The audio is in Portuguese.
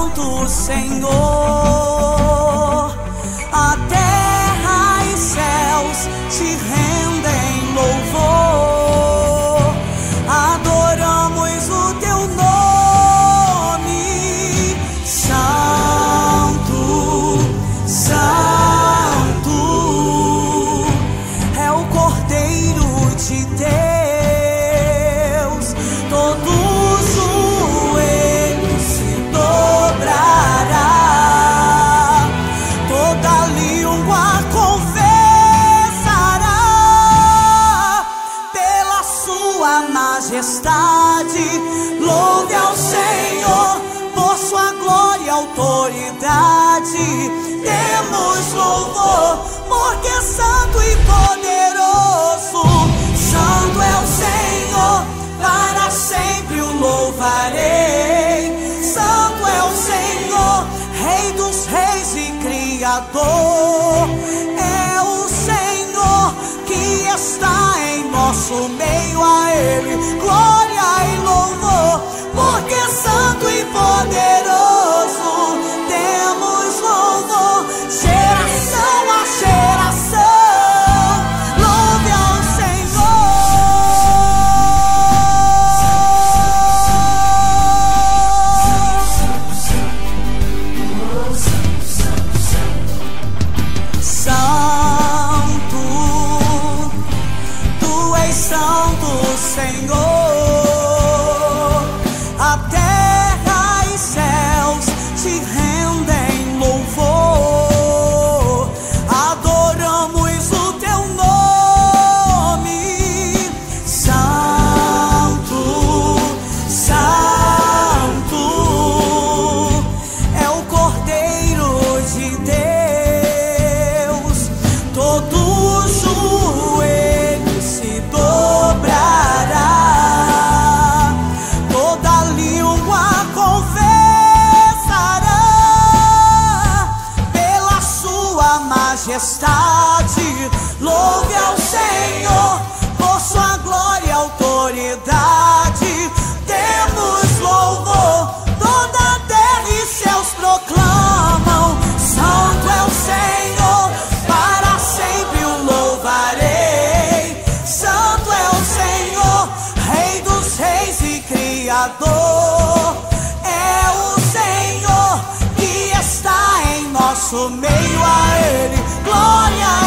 santo, Senhor. A terra e céus te rendem louvor. Adoramos o teu nome, santo, santo. É o Cordeiro de Deus. Todo joelho se dobrará, toda língua confessará pela sua majestade. Louve ao Senhor por sua glória e autoridade. Demos louvor, porque é santo e poderoso. Santo é o Senhor, para sempre o louvarei. Santo é o Senhor, Rei dos reis e Criador. É o Senhor que está em nosso meio, a Ele glória e louvor, porque é santo e poderoso. Demos louvor, geração a geração, louve ao Santo, tu és santo, Senhor. A terra e céus te rendem louvor. Adoramos o teu nome, santo, santo. É o Cordeiro de Deus. Todo joelho se dobrará, toda língua confessará pela sua majestade. Louve ao Senhor por sua glória e autoridade. Demos louvor, toda a terra e céus proclamam. Santo é o Senhor, para sempre o louvarei. Santo é o Senhor, Rei dos reis e Criador. É o Senhor que está em nosso meio, a Ele glória